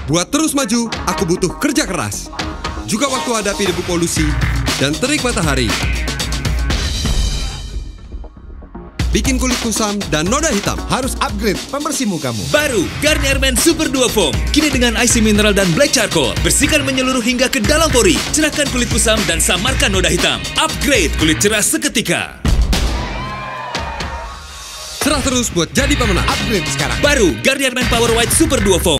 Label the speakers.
Speaker 1: Buat terus maju, aku butuh kerja keras. Juga waktu hadapi debu polusi dan terik matahari. Bikin kulit kusam dan noda hitam.
Speaker 2: Harus upgrade pembersih mukamu.
Speaker 3: Baru Garnier Men Super Duo Foam. Kini dengan IC Mineral dan Black Charcoal. Bersihkan menyeluruh hingga ke dalam pori. Cerahkan kulit kusam dan samarkan noda hitam. Upgrade kulit cerah seketika.
Speaker 1: Cerah terus buat jadi pemenang.
Speaker 2: Upgrade sekarang.
Speaker 3: Baru Garnier Men Power White Super Duo Foam.